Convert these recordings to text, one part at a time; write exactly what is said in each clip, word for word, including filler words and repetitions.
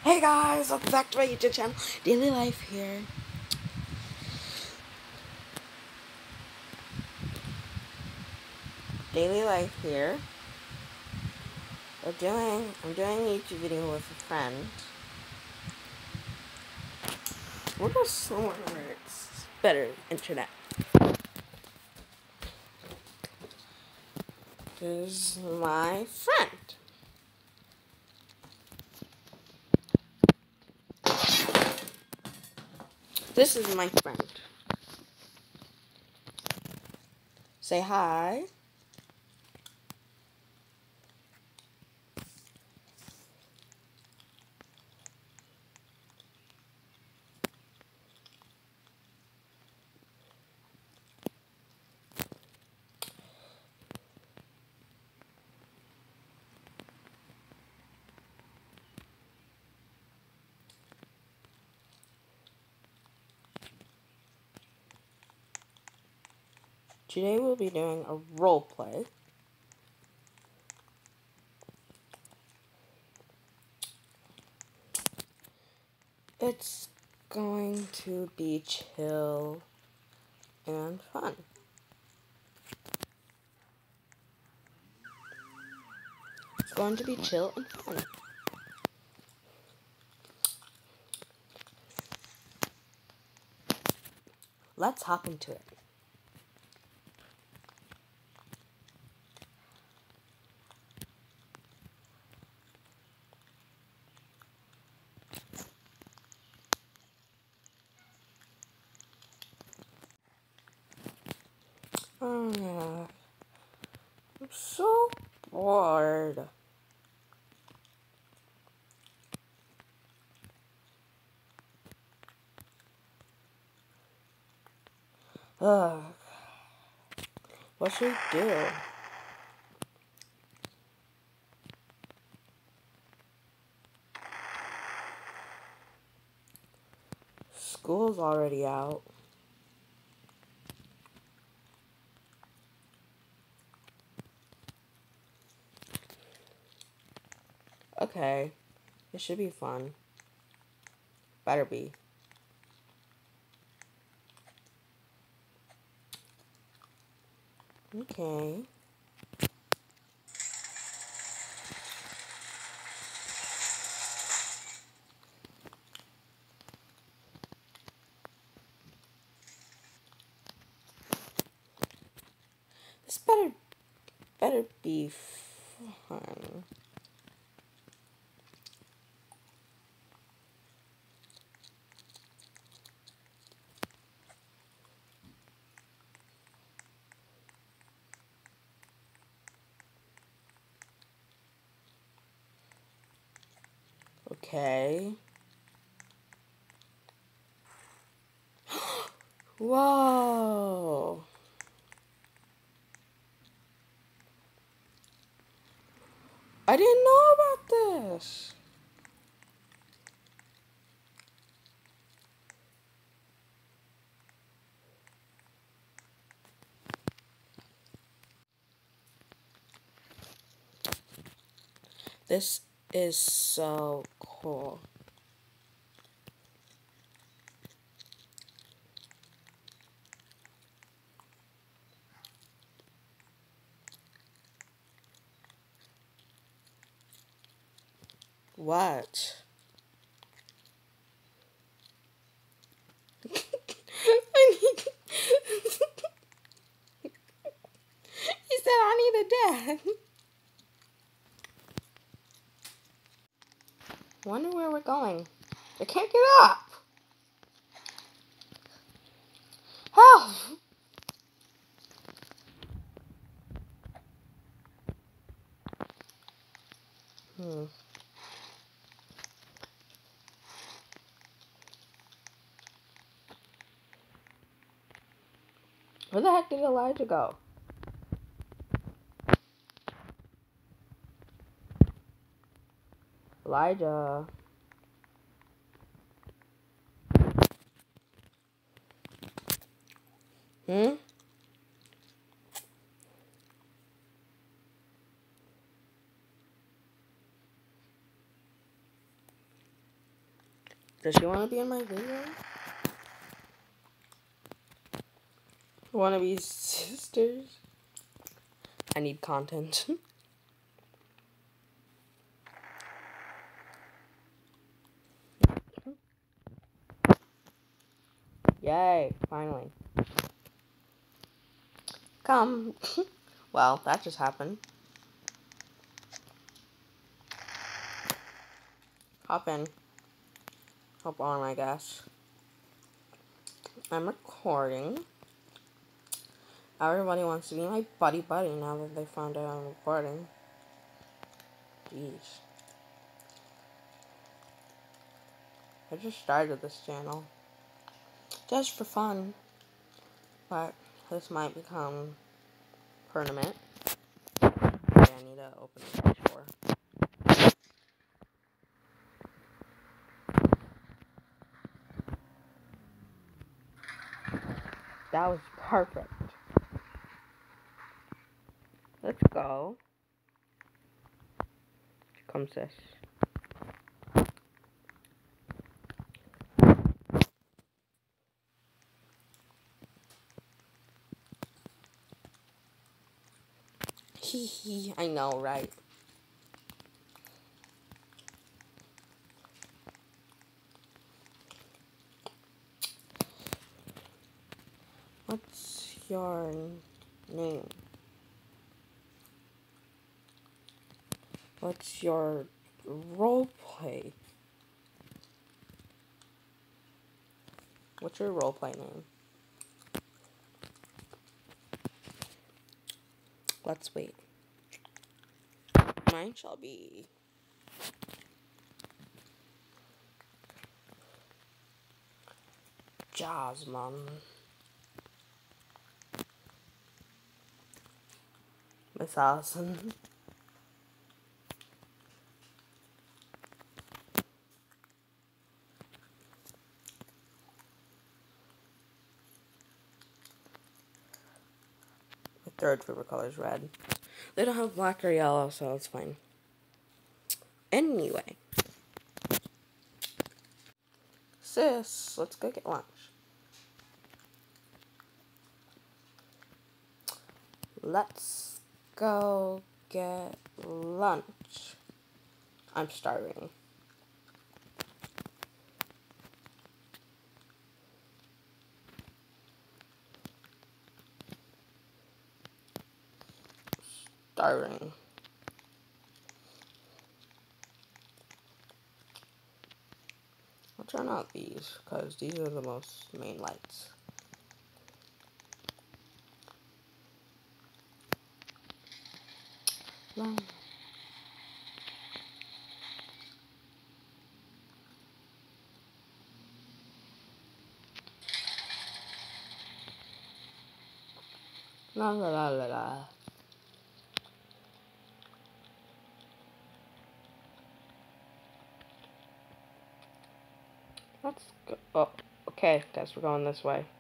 Hey guys, welcome back to my YouTube channel, Daily Life here. Daily Life here. I'm doing, I'm doing a YouTube video with a friend. We'll go somewhere where it's better internet. This is my friend. This is my friend. Say hi. Today we'll be doing a role play. It's going to be chill and fun. It's going to be chill and fun. Let's hop into it. Oh yeah. I'm so bored. Ugh. What should we do? School's already out. Okay. It should be fun. Better be. Okay. This better better be fun. Okay. Whoa. I didn't know about this. This is so cool. What? I need He said I need a dad. Wonder where we're going. I can't get up. Help! Hmm. Where the heck did Elijah go? Elijah. Hmm? Does she want to be in my video? Want to be sisters? I need content. Yay, finally. Come. Well, that just happened. Hop in. Hop on, I guess. I'm recording. Everybody wants to be my buddy buddy now that they found out I'm recording. Jeez. I just started this channel. Just for fun. But this might become permanent. Okay, I need to open the page for. That was perfect. Let's go. Here comes this. Hee hee, I know, right? What's your name? What's your roleplay? What's your roleplay name? Let's wait. Mine shall be Jasmine. Miss Allison. My third favorite color is red. They don't have black or yellow, so it's fine. Anyway. Sis, let's go get lunch. Let's go get lunch. I'm starving. Starving. I'll turn out these, because these are the most main lights. No. La la la la la. Let's go. Oh, okay, guys, we're going this way.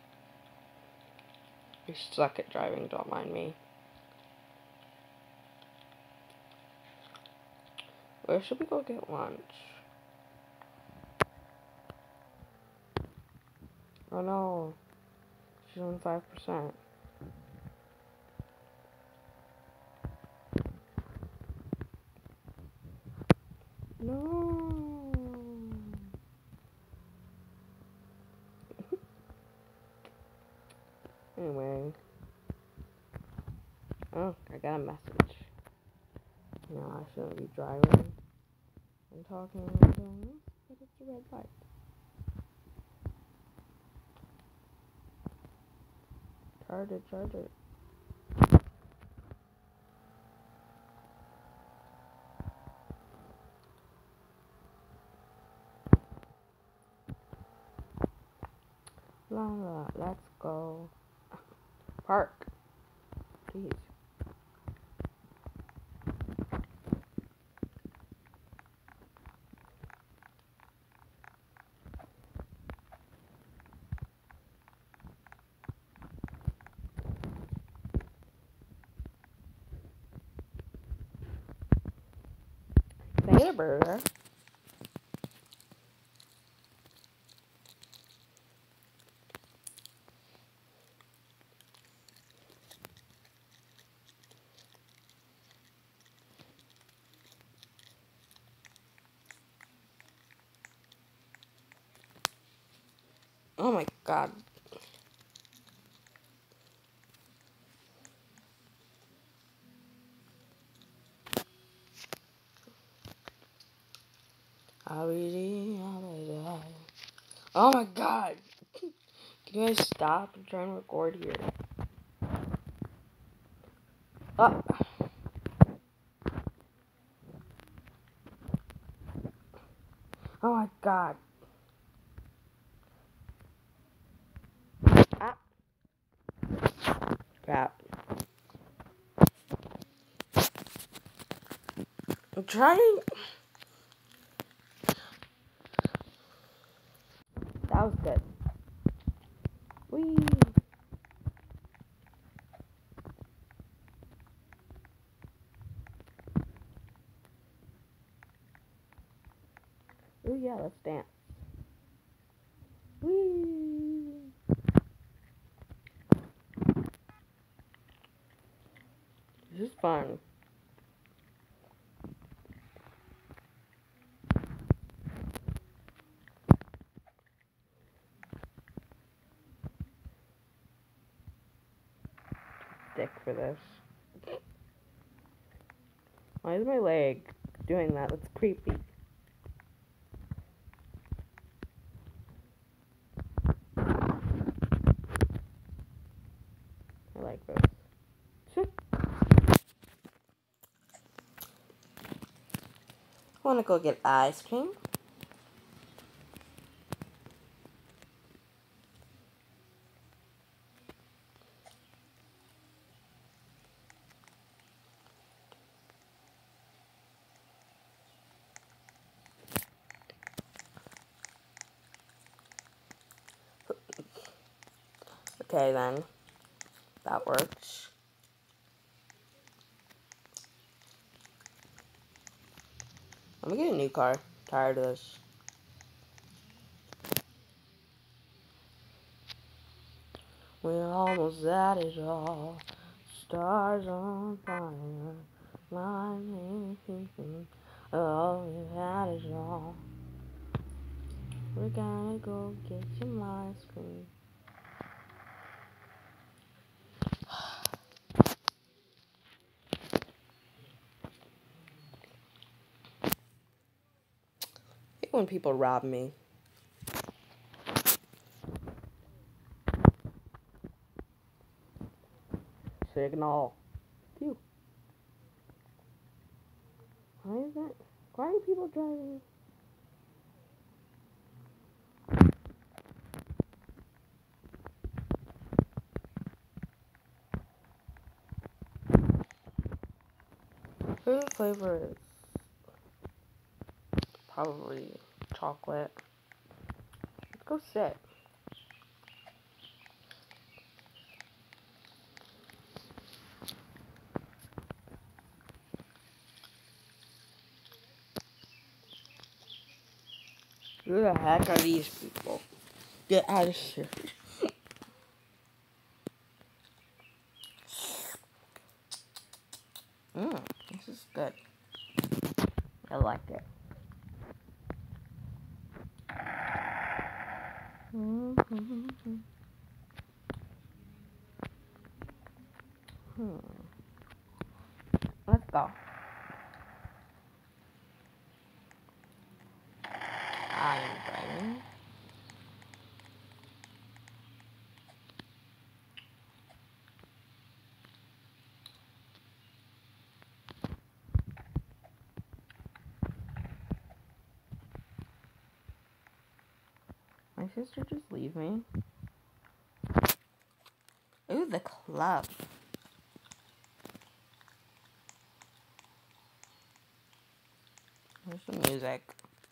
You suck at driving, don't mind me. Where should we go get lunch? Oh no, she's on five percent. No. Anyway. Oh, I got a message. No, I shouldn't be driving and talking and doing this, but it's a red light. Charge it, charge it. La la, let's go. Park. Jeez. Can I get a burger? Oh my god. Oh my god. Can you guys stop and try and record here? Oh. Oh my god. Ah. Crap. I'm trying. That was good. Whee. Ooh yeah, let's dance. Whee. This is fun. Stick for this. Why is my leg doing that? That's creepy. I like this. I want to go get ice cream. Okay then. That works. I'm gonna get a new car. Tired of this. We're almost at it all. Stars on fire. My name. Oh, we've had it all. We're gonna go get some ice cream. I hate when people rob me. Signal. Phew. Why is that? Why are people driving? Favorite flavor is probably chocolate. Let's go sit. Who the heck are these people? Get out of here. Mmm, this is good. I like it. Mm-hmm. Hmm. Let's go. I'm driving. My sister just leave me. Ooh, the club. There's some music.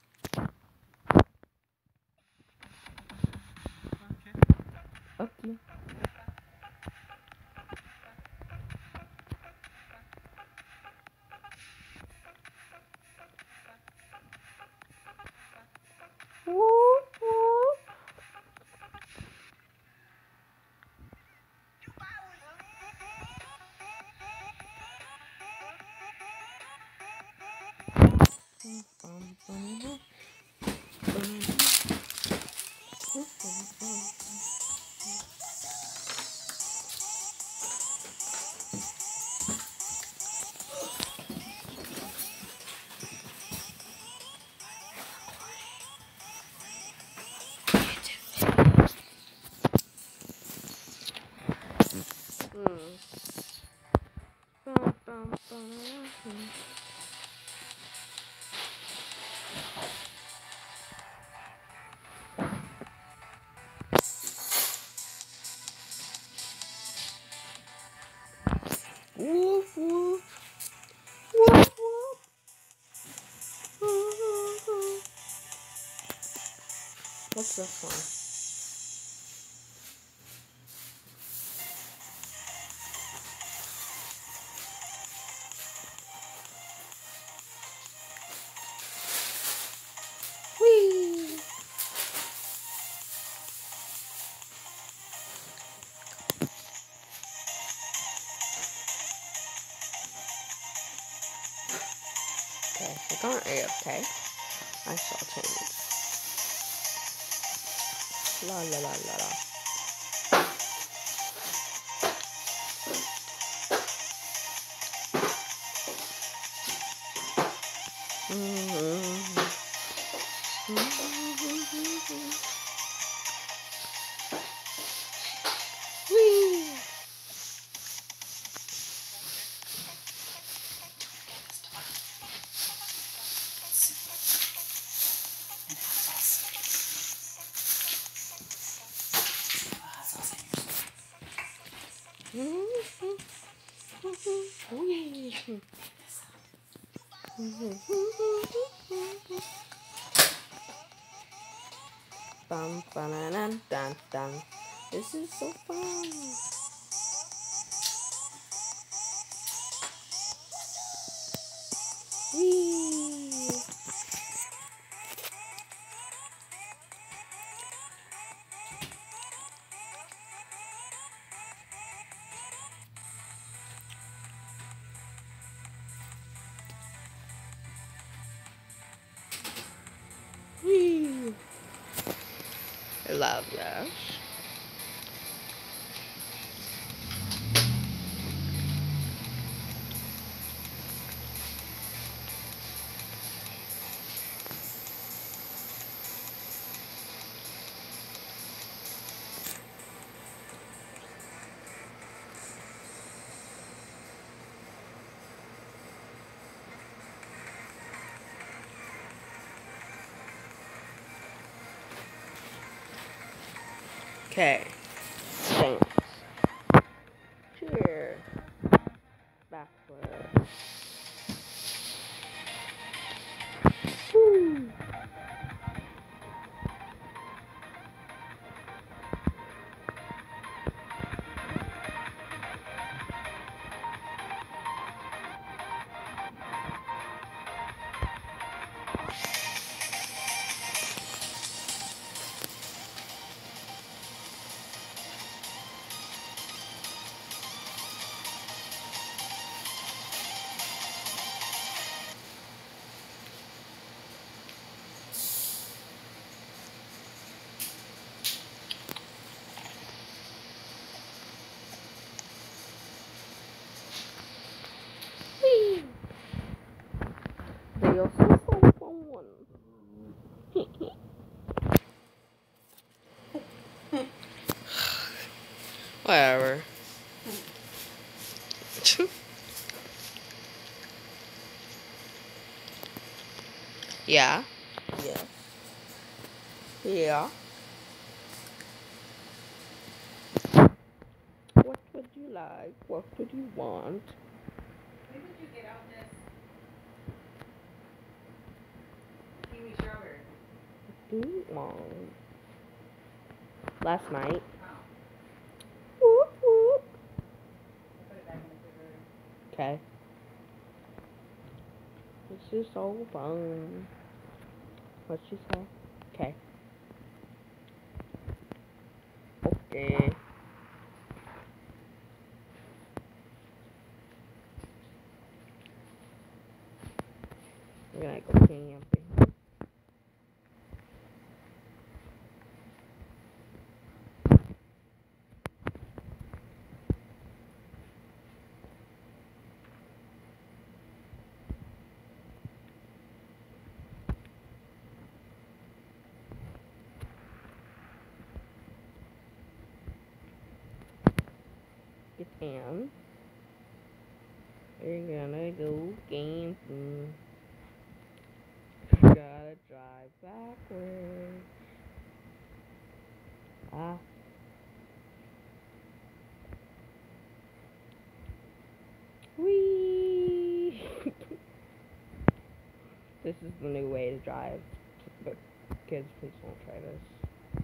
Okay. Woo, woo. Hmm. Bum, bum, bum, bum. Woof, woof. Woof, woof. What's this one? Whee! Okay, we're going A F K. I saw change. La la la la la. Mm-hmm. Mm-hmm. Whee! Mm-hmm. Whee! Bum, ba-na-na, dun, dun. This is so fun. Whee! Whee! I love this. Okay. Thanks. Cheers. Backwards. Woo! Whee! They also so fun. Whatever. Yeah. Yes. Yeah. What would you like? What would you want? When did you get out this kiwi strawberry? What do you want? Last night. Oh. Whoop whoop. I put it back in the refrigerator. Okay. This is so fun. What'd she say? Okay. Okay. I'm gonna go camping. Catan. We're gonna go camping. Gotta drive backwards. Ah. Whee! This is the new way to drive. But kids, please don't try this.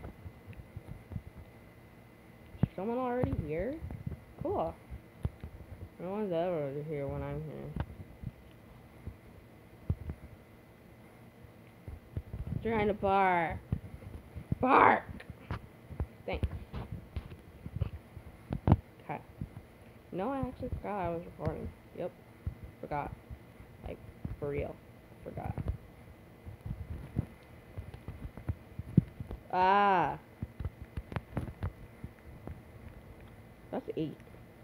Is someone already here? Cool. No one's ever here when I'm here. Trying to bark. Bark! Thanks. Okay. No, I actually forgot I was recording. Yep. Forgot. Like, for real. Forgot. Ah. That's eight.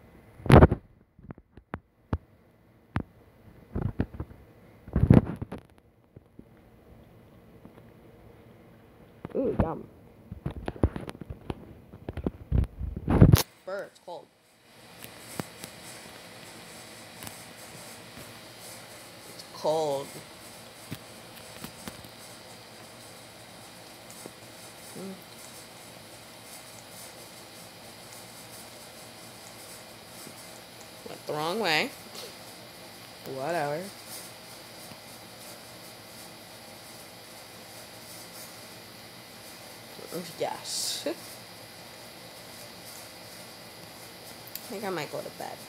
Ooh, yum. Burr, it's cold. It's cold. Mm. Went the wrong way. Whatever. Yes. I think I might go to bed.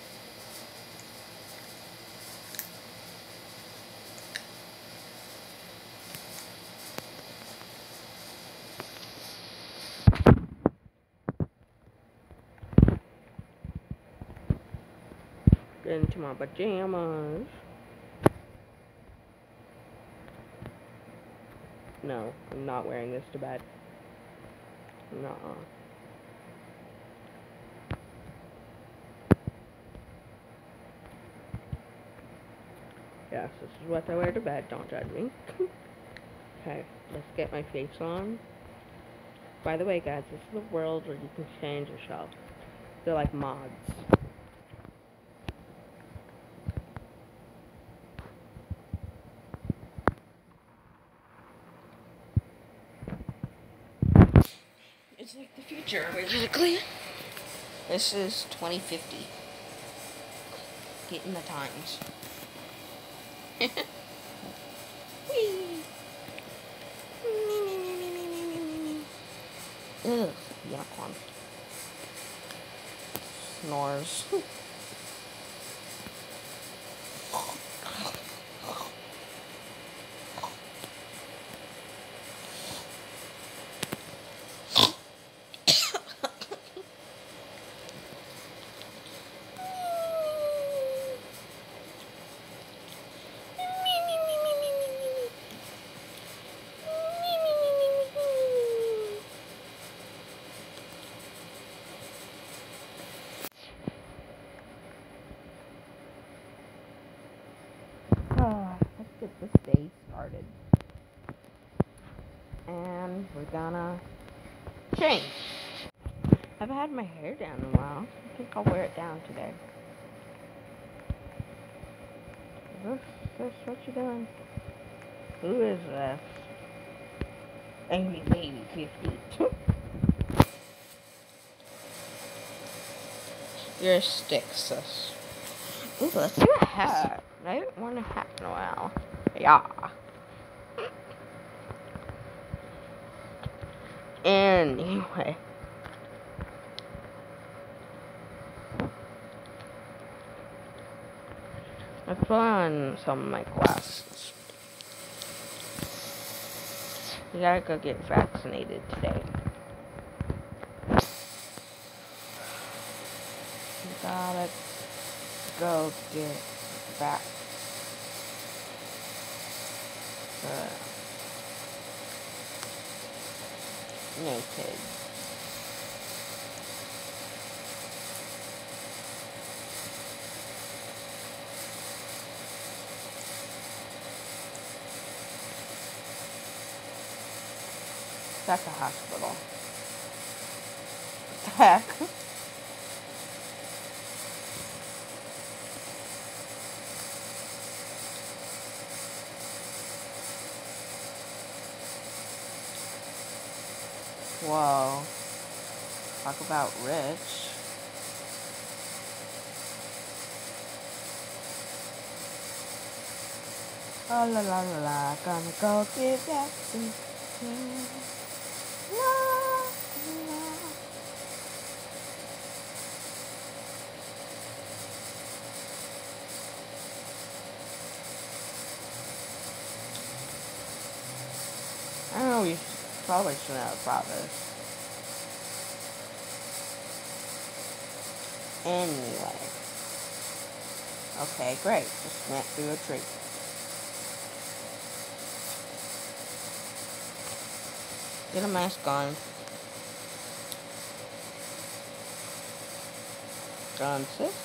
Get into my pajamas. No, I'm not wearing this to bed. Nuh-uh. Yes, this is what I wear to bed. Don't judge me. Okay, let's get my face on. By the way, guys, this is a world where you can change yourself. They're like mods. It's like the future, basically. This is twenty fifty. Getting the times. Whee! Ugh, unicorn. Snores. Let's get this day started. And we're gonna change. I haven't had my hair down in a while. I think I'll wear it down today. Is this, this what you doing? Who is this? Angry Baby fifty. You're a stick, sis. Ooh, let's do a hat. I haven't worn a hat in a while. Yeah. Anyway. I put on some of my glasses. We gotta go get vaccinated today. We gotta go get back. Uh, naked. That's a hospital. What the heck? Whoa. Talk about rich. Oh la la la la, gonna go get back to you. La, la. I don't know, we probably shouldn't have brought this. Anyway. Okay, great. Just went through a tree. Get a mask on. Gun six.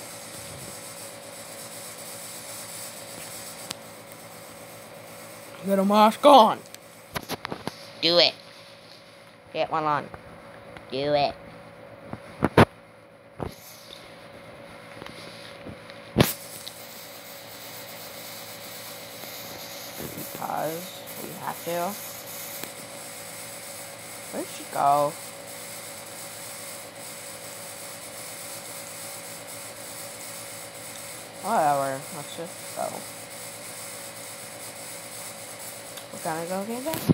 Get a mask on. Do it. Get one on. Do it. Because we have to. Where'd she go? Whatever. Let's just go. We're gonna go get that.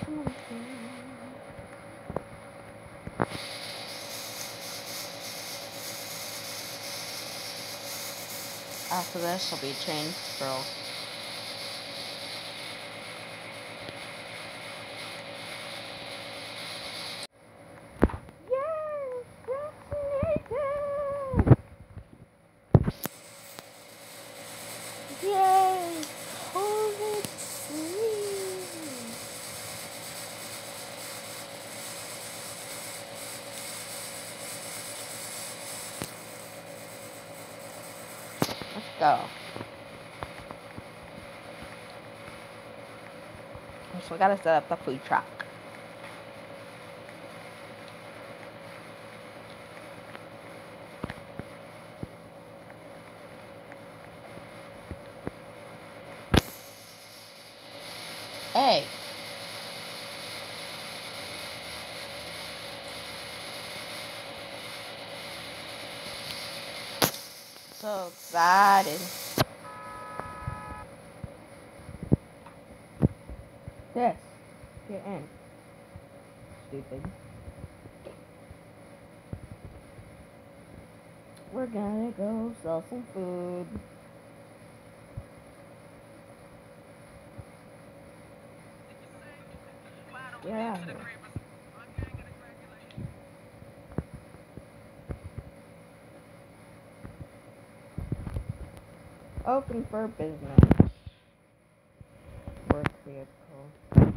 After this, I'll be a chain girl. Yay! Oh, it's sweet. Let's go. So we gotta set up the food truck. Hey. So excited. Yes. Get in. Stupid. We're gonna go sell some food. Yeah. Open for business. Work vehicle.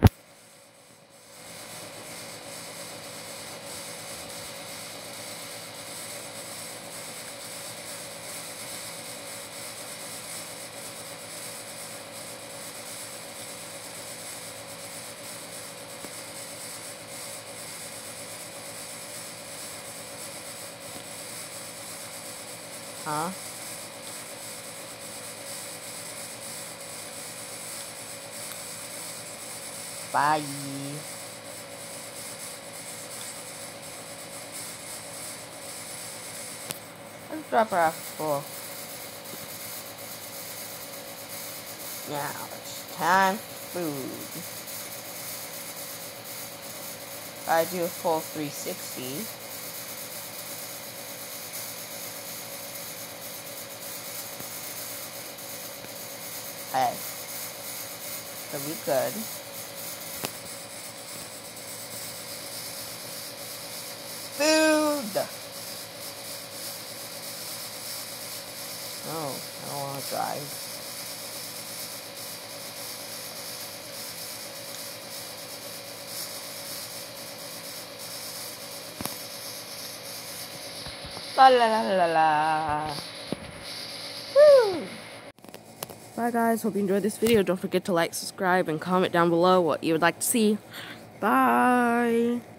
Huh? Bye. Let's drop her off at school. Now it's time for food. I do a full three sixty. Hey, it'll be good. Food! Oh, I don't want to drive. La la la la la. Woo! Bye guys, hope you enjoyed this video. Don't forget to like, subscribe, and comment down below what you would like to see. Bye!